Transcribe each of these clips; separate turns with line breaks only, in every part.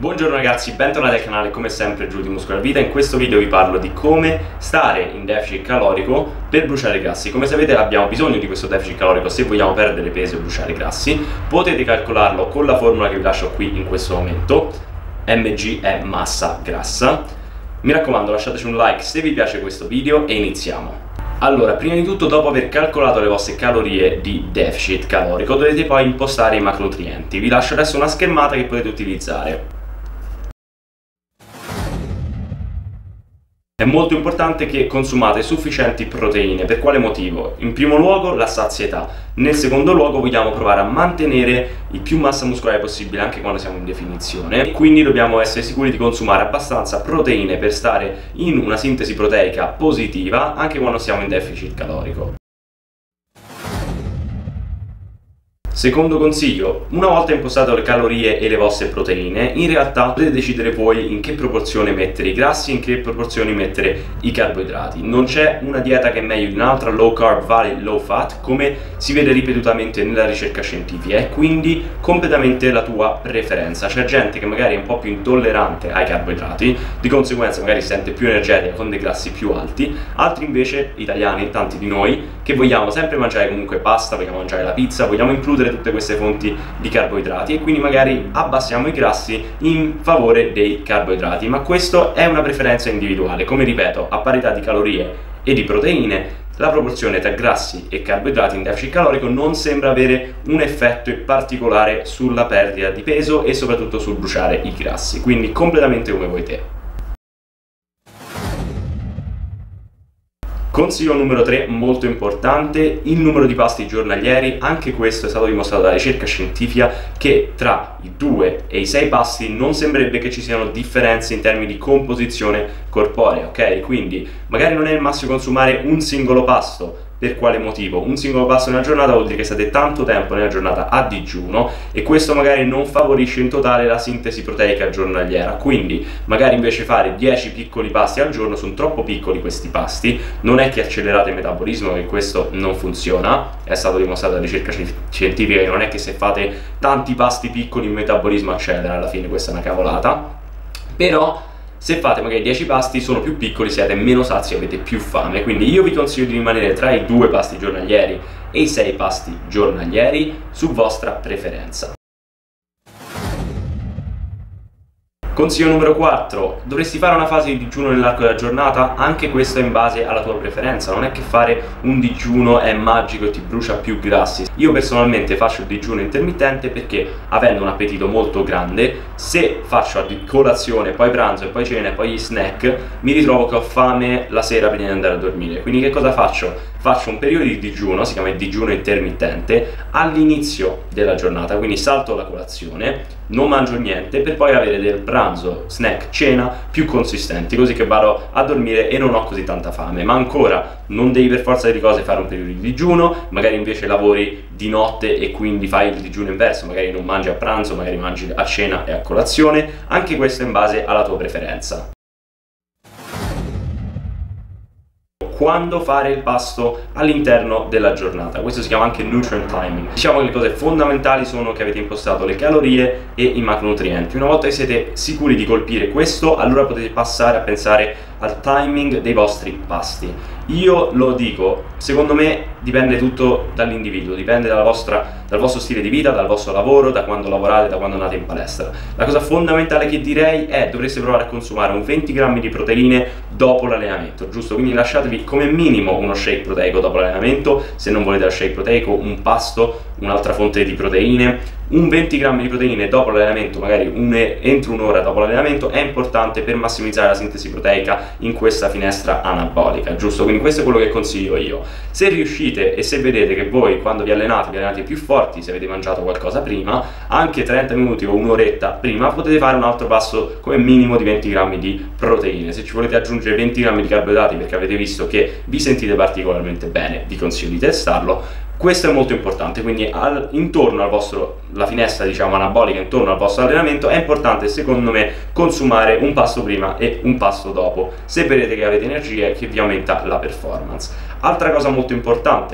Buongiorno ragazzi, bentornati al canale, come sempre Giulio di Muscolo Vita. In questo video vi parlo di come stare in deficit calorico per bruciare i grassi. Come sapete abbiamo bisogno di questo deficit calorico se vogliamo perdere peso e bruciare i grassi. Potete calcolarlo con la formula che vi lascio qui in questo momento. mg è massa grassa. Mi raccomando, lasciateci un like se vi piace questo video e iniziamo. Allora, prima di tutto, dopo aver calcolato le vostre calorie di deficit calorico, dovete poi impostare i macronutrienti. Vi lascio adesso una schermata che potete utilizzare. È molto importante che consumate sufficienti proteine. Per quale motivo? In primo luogo la sazietà, nel secondo luogo vogliamo provare a mantenere il più massa muscolare possibile anche quando siamo in definizione, e quindi dobbiamo essere sicuri di consumare abbastanza proteine per stare in una sintesi proteica positiva anche quando siamo in deficit calorico. Secondo consiglio, una volta impostate le calorie e le vostre proteine, in realtà potete decidere voi in che proporzione mettere i grassi e in che proporzioni mettere i carboidrati. Non c'è una dieta che è meglio di un'altra, low carb vale low fat, come si vede ripetutamente nella ricerca scientifica, e quindi completamente la tua preferenza. C'è gente che magari è un po' più intollerante ai carboidrati, di conseguenza magari si sente più energetica con dei grassi più alti, altri invece, italiani, tanti di noi, che vogliamo sempre mangiare comunque pasta, vogliamo mangiare la pizza, vogliamo includere tutte queste fonti di carboidrati e quindi magari abbassiamo i grassi in favore dei carboidrati, ma questo è una preferenza individuale. Come ripeto, a parità di calorie e di proteine, la proporzione tra grassi e carboidrati in deficit calorico non sembra avere un effetto particolare sulla perdita di peso e soprattutto sul bruciare i grassi, quindi completamente come vuoi te. Consiglio numero 3, molto importante, il numero di pasti giornalieri. Anche questo è stato dimostrato dalla ricerca scientifica che tra i 2 e i 6 pasti non sembrerebbe che ci siano differenze in termini di composizione corporea, ok? Quindi magari non è il massimo consumare un singolo pasto. Per quale motivo? Un singolo pasto nella giornata vuol dire che state tanto tempo nella giornata a digiuno e questo magari non favorisce in totale la sintesi proteica giornaliera. Quindi magari invece fare 10 piccoli pasti al giorno, sono troppo piccoli questi pasti, non è che accelerate il metabolismo, che questo non funziona, è stato dimostrato dalla ricerca scientifica che non è che se fate tanti pasti piccoli il metabolismo accelera, alla fine questa è una cavolata, però se fate magari 10 pasti sono più piccoli, siete meno sazi e avete più fame, quindi io vi consiglio di rimanere tra i 2 pasti giornalieri e i 6 pasti giornalieri su vostra preferenza. Consiglio numero 4, dovresti fare una fase di digiuno nell'arco della giornata? Anche questo è in base alla tua preferenza, non è che fare un digiuno è magico e ti brucia più grassi. Io personalmente faccio il digiuno intermittente perché, avendo un appetito molto grande, se faccio colazione, poi pranzo e poi cena e poi gli snack, mi ritrovo che ho fame la sera prima di andare a dormire. Quindi che cosa faccio? Faccio un periodo di digiuno, si chiama il digiuno intermittente, all'inizio della giornata, quindi salto la colazione, non mangio niente per poi avere del pranzo, snack, cena più consistenti, così che vado a dormire e non ho così tanta fame. Ma ancora, non devi per forza di cose fare un periodo di digiuno, magari invece lavori di notte e quindi fai il digiuno inverso, magari non mangi a pranzo, magari mangi a cena e a colazione, anche questo in base alla tua preferenza. Quando fare il pasto all'interno della giornata, questo si chiama anche nutrient timing. Diciamo che le cose fondamentali sono che avete impostato le calorie e i macronutrienti. Una volta che siete sicuri di colpire questo, allora potete passare a pensare al timing dei vostri pasti. Io lo dico, secondo me dipende tutto dall'individuo, dipende dal vostro stile di vita, dal vostro lavoro, da quando lavorate, da quando andate in palestra. La cosa fondamentale che direi è: dovreste provare a consumare un 20 grammi di proteine dopo l'allenamento, giusto? Quindi lasciatevi come minimo uno shake proteico dopo l'allenamento, se non volete lo shake proteico, un pasto, un'altra fonte di proteine. Un 20 grammi di proteine dopo l'allenamento, magari entro un'ora dopo l'allenamento, è importante per massimizzare la sintesi proteica in questa finestra anabolica, giusto? Quindi questo è quello che consiglio io. Se riuscite e se vedete che voi quando vi allenate più forti, se avete mangiato qualcosa prima, anche 30 minuti o un'oretta prima, potete fare un altro passo come minimo di 20 grammi di proteine. Se ci volete aggiungere 20 grammi di carboidrati perché avete visto che vi sentite particolarmente bene, vi consiglio di testarlo. Questo è molto importante, quindi intorno la finestra, diciamo, anabolica, intorno al vostro allenamento, è importante secondo me consumare un pasto prima e un pasto dopo, se vedete che avete energia e che vi aumenta la performance. Altra cosa molto importante,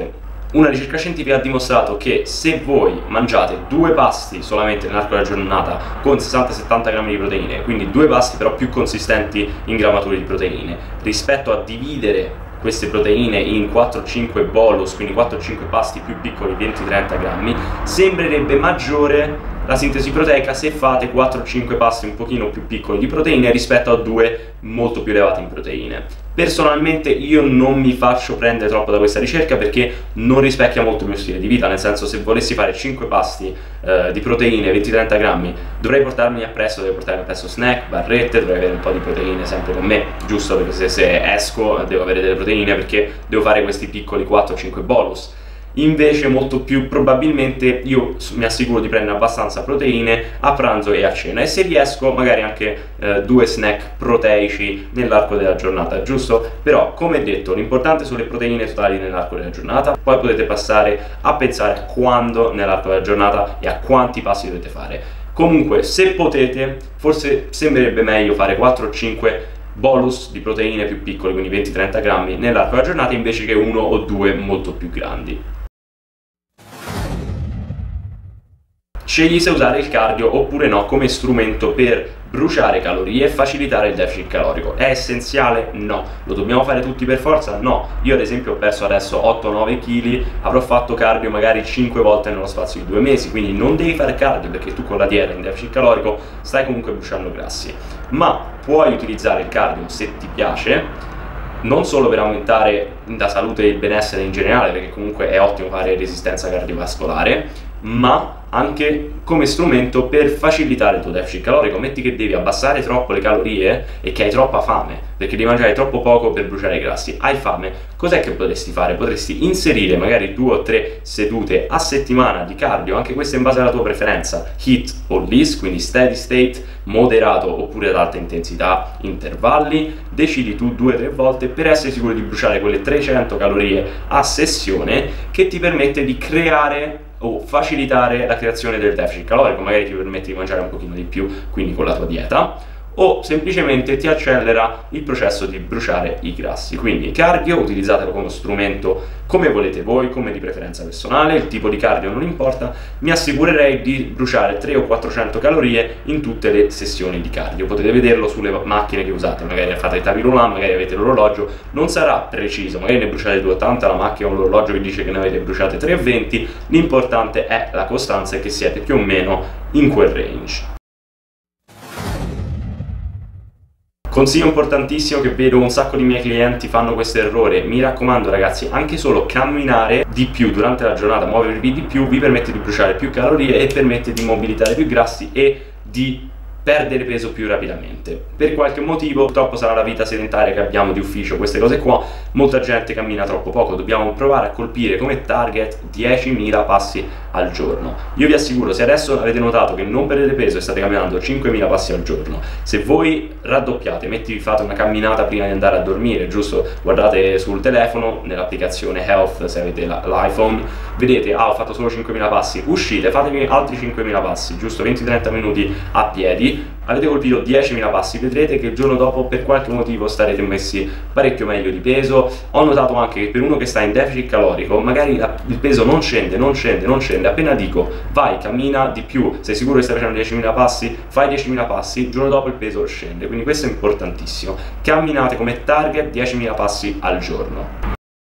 Una ricerca scientifica ha dimostrato che se voi mangiate 2 pasti solamente nell'arco della giornata con 60-70 grammi di proteine, quindi 2 pasti però più consistenti in grammature di proteine, rispetto a dividere queste proteine in 4-5 bolus, quindi 4-5 pasti più piccoli, 20-30 grammi, sembrerebbe maggiore la sintesi proteica se fate 4-5 pasti un pochino più piccoli di proteine rispetto a 2 molto più elevati in proteine. Personalmente io non mi faccio prendere troppo da questa ricerca perché non rispecchia molto il mio stile di vita, nel senso, se volessi fare 5 pasti di proteine 20-30 grammi dovrei portarmi appresso, dovrei portarmi appresso snack, barrette, dovrei avere un po' di proteine sempre con me, giusto, perché se esco devo avere delle proteine perché devo fare questi piccoli 4-5 bolus. Invece molto più probabilmente io mi assicuro di prendere abbastanza proteine a pranzo e a cena, e se riesco magari anche 2 snack proteici nell'arco della giornata, giusto? Però come detto, l'importante sono le proteine totali nell'arco della giornata, poi potete passare a pensare a quando nell'arco della giornata e a quanti passi dovete fare. Comunque, se potete, forse sembrerebbe meglio fare 4-5 bolus di proteine più piccoli, quindi 20-30 grammi nell'arco della giornata, invece che 1 o 2 molto più grandi. Scegli se usare il cardio oppure no come strumento per bruciare calorie e facilitare il deficit calorico. È essenziale? No. Lo dobbiamo fare tutti per forza? No. Io ad esempio ho perso adesso 8-9 kg, avrò fatto cardio magari 5 volte nello spazio di 2 mesi, quindi non devi fare cardio perché tu con la dieta in deficit calorico stai comunque bruciando grassi. Ma puoi utilizzare il cardio se ti piace, non solo per aumentare la salute e il benessere in generale, perché comunque è ottimo fare resistenza cardiovascolare, ma anche come strumento per facilitare il tuo deficit calorico. Metti che devi abbassare troppo le calorie e che hai troppa fame, perché devi mangiare troppo poco per bruciare i grassi, hai fame, cos'è che potresti fare? Potresti inserire magari 2 o 3 sedute a settimana di cardio, anche queste in base alla tua preferenza, HIIT o LISS, quindi steady state, moderato oppure ad alta intensità, intervalli, decidi tu 2-3 volte per essere sicuro di bruciare quelle 300 calorie a sessione, che ti permette di creare o facilitare la creazione del deficit calorico, magari ti permette di mangiare un pochino di più, quindi con la tua dieta, o semplicemente ti accelera il processo di bruciare i grassi. Quindi cardio, utilizzatelo come strumento come volete voi, come di preferenza personale, il tipo di cardio non importa, mi assicurerei di bruciare 300 o 400 calorie in tutte le sessioni di cardio. Potete vederlo sulle macchine che usate, magari fate il tapis roulant, magari avete l'orologio, non sarà preciso, magari ne bruciate 280, la macchina o l'orologio vi dice che ne avete bruciate 320, l'importante è la costanza e che siete più o meno in quel range. Consiglio importantissimo che vedo un sacco di miei clienti fanno questo errore: mi raccomando ragazzi, anche solo camminare di più durante la giornata, muovervi di più, vi permette di bruciare più calorie e permette di mobilitare più grassi e di perdere peso più rapidamente. Per qualche motivo, purtroppo sarà la vita sedentaria che abbiamo di ufficio, queste cose qua, molta gente cammina troppo poco, dobbiamo provare a colpire come target 10.000 passi al giorno. Io vi assicuro, se adesso avete notato che non perdete peso e state camminando 5.000 passi al giorno, se voi raddoppiate, fate una camminata prima di andare a dormire, giusto? Guardate sul telefono, nell'applicazione Health, se avete l'iPhone, vedete, ho fatto solo 5.000 passi, uscite, fatevi altri 5.000 passi, giusto? 20-30 minuti a piedi, avete colpito 10.000 passi, vedrete che il giorno dopo per qualche motivo starete messi parecchio meglio di peso. Ho notato anche che per uno che sta in deficit calorico magari il peso non scende, appena dico vai, cammina di più, sei sicuro che stai facendo 10.000 passi, fai 10.000 passi, il giorno dopo il peso scende, quindi questo è importantissimo. Camminate come target 10.000 passi al giorno.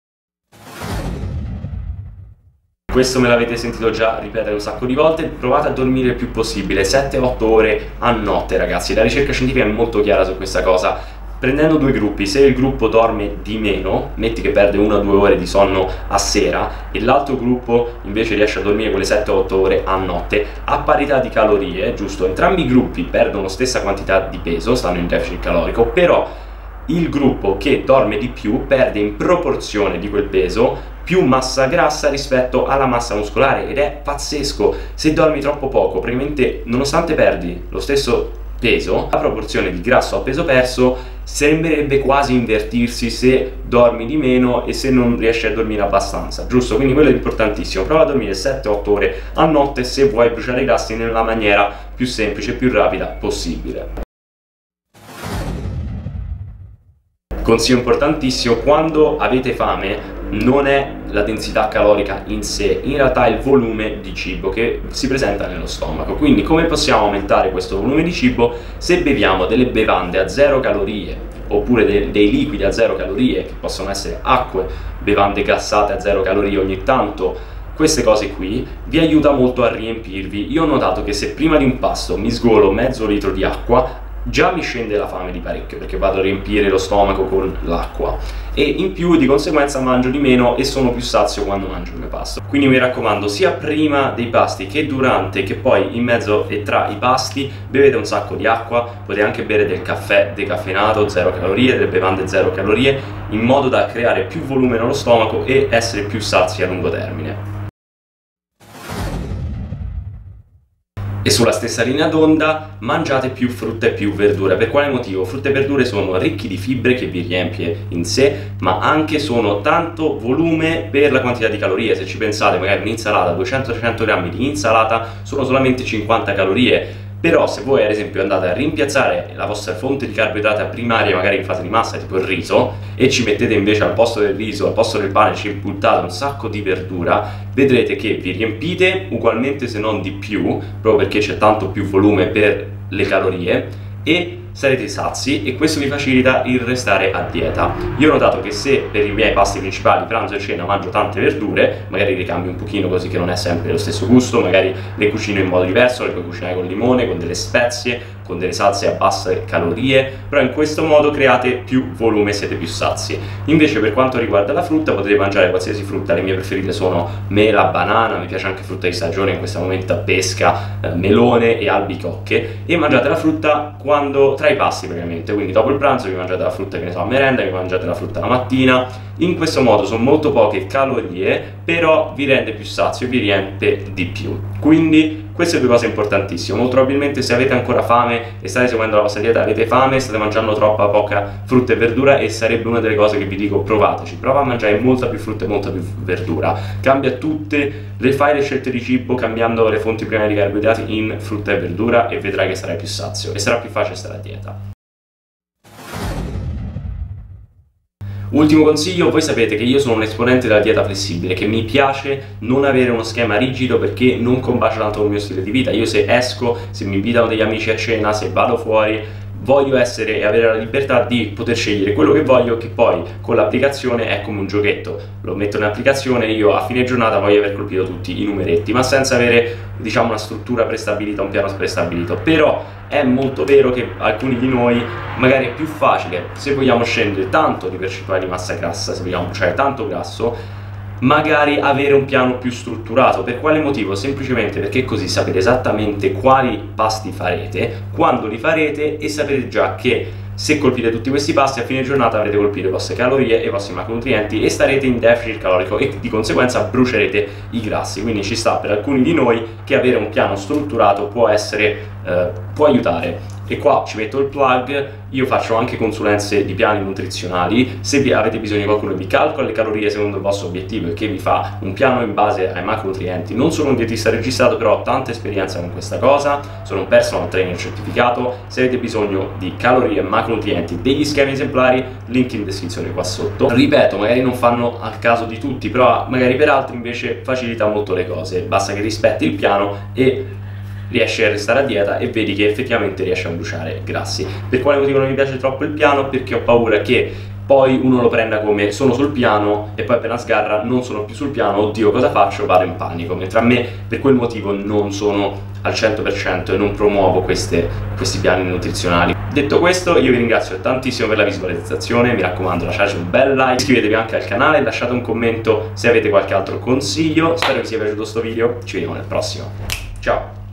Questo me l'avete sentito già ripetere un sacco di volte. Provate a dormire il più possibile, 7-8 ore a notte ragazzi, la ricerca scientifica è molto chiara su questa cosa. Prendendo 2 gruppi, se il gruppo dorme di meno, metti che perde 1 o 2 ore di sonno a sera e l'altro gruppo invece riesce a dormire quelle 7-8 ore a notte, a parità di calorie, giusto? Entrambi i gruppi perdono stessa quantità di peso, stanno in deficit calorico, però il gruppo che dorme di più perde in proporzione di quel peso più massa grassa rispetto alla massa muscolare, ed è pazzesco. Se dormi troppo poco, praticamente nonostante perdi lo stesso peso, la proporzione di grasso a peso perso sembrerebbe quasi invertirsi se dormi di meno e se non riesci a dormire abbastanza, giusto? Quindi quello è importantissimo, prova a dormire 7-8 ore a notte se vuoi bruciare i grassi nella maniera più semplice e più rapida possibile. Consiglio importantissimo: quando avete fame non è la densità calorica in sé, in realtà è il volume di cibo che si presenta nello stomaco. Quindi come possiamo aumentare questo volume di cibo? Se beviamo delle bevande a 0 calorie oppure dei liquidi a 0 calorie, che possono essere acque, bevande gassate a 0 calorie ogni tanto, queste cose qui vi aiuta molto a riempirvi. Io ho notato che se prima di un pasto mi sgolo mezzo litro di acqua, già mi scende la fame di parecchio, perché vado a riempire lo stomaco con l'acqua e in più di conseguenza mangio di meno e sono più sazio quando mangio il mio pasto. Quindi mi raccomando, sia prima dei pasti che durante, che poi in mezzo e tra i pasti, bevete un sacco di acqua. Potete anche bere del caffè decaffeinato 0 calorie, delle bevande 0 calorie, in modo da creare più volume nello stomaco e essere più sazi a lungo termine. E sulla stessa linea d'onda mangiate più frutta e più verdura. Per quale motivo? Frutta e verdure sono ricchi di fibre che vi riempie in sé, ma anche sono tanto volume per la quantità di calorie. Se ci pensate, magari un'insalata, 200-300 grammi di insalata sono solamente 50 calorie. Però se voi ad esempio andate a rimpiazzare la vostra fonte di carboidrati primaria, magari in fase di massa, tipo il riso, e ci mettete invece al posto del riso, al posto del pane, ci buttate un sacco di verdura, vedrete che vi riempite ugualmente se non di più, proprio perché c'è tanto più volume per le calorie, e sarete sazi e questo vi facilita il restare a dieta. Io ho notato che se per i miei pasti principali, pranzo e cena, mangio tante verdure, magari le cambio un pochino così che non è sempre lo stesso gusto, magari le cucino in modo diverso, le puoi cucinare con limone, con delle spezie, con delle salse a basse calorie, però in questo modo create più volume e siete più sazi. Invece per quanto riguarda la frutta, potete mangiare qualsiasi frutta. Le mie preferite sono mela, banana, mi piace anche frutta di stagione, in questo momento pesca, melone e albicocche, e mangiate la frutta tra i pasti praticamente, quindi dopo il pranzo vi mangiate la frutta, che ne so, a merenda, vi mangiate la frutta la mattina. In questo modo sono molto poche calorie, però vi rende più sazio e vi riempie di più. Quindi queste due cose importantissime. Molto probabilmente se avete ancora fame e state seguendo la vostra dieta, avete fame, state mangiando troppa poca frutta e verdura, e sarebbe una delle cose che vi dico: provateci, prova a mangiare molta più frutta e molta più verdura, cambia fai le scelte di cibo cambiando le fonti primarie di carboidrati in frutta e verdura e vedrai che sarai più sazio e sarà più facile stare a dieta. Ultimo consiglio: voi sapete che io sono un esponente della dieta flessibile, che mi piace non avere uno schema rigido perché non combacia tanto con il mio stile di vita. Io se esco, se mi invitano degli amici a cena, se vado fuori, voglio essere e avere la libertà di poter scegliere quello che voglio, che poi con l'applicazione è come un giochetto. Lo metto in applicazione, io a fine giornata voglio aver colpito tutti i numeretti, ma senza avere, diciamo, una struttura prestabilita, un piano prestabilito. Però è molto vero che alcuni di noi magari è più facile, se vogliamo scendere tanto di percentuale di massa grassa, se vogliamo bruciare tanto grasso, magari avere un piano più strutturato. Per quale motivo? Semplicemente perché così sapete esattamente quali pasti farete, quando li farete, e sapete già che se colpite tutti questi pasti a fine giornata avrete colpito le vostre calorie e i vostri macronutrienti e starete in deficit calorico e di conseguenza brucerete i grassi. Quindi ci sta per alcuni di noi che avere un piano strutturato può aiutare. E qua ci metto il plug: io faccio anche consulenze di piani nutrizionali. Se avete bisogno di qualcuno che vi calcola le calorie secondo il vostro obiettivo e che vi fa un piano in base ai macronutrienti. Non sono un dietista registrato, però ho tanta esperienza con questa cosa, sono un personal trainer certificato. Se avete bisogno di calorie e macronutrienti, degli schemi esemplari, link in descrizione qua sotto. Ripeto, magari non fanno al caso di tutti, però magari per altri invece facilita molto le cose. Basta che rispetti il piano e riesci a restare a dieta e vedi che effettivamente riesci a bruciare grassi. Per quale motivo non mi piace troppo il piano? Perché ho paura che poi uno lo prenda come sono sul piano e poi appena sgarra non sono più sul piano, oddio cosa faccio, vado in panico. Mentre a me per quel motivo non sono al 100% e non promuovo questi piani nutrizionali. Detto questo, io vi ringrazio tantissimo per la visualizzazione, mi raccomando lasciate un bel like, iscrivetevi anche al canale, lasciate un commento se avete qualche altro consiglio. Spero vi sia piaciuto questo video, ci vediamo nel prossimo, ciao!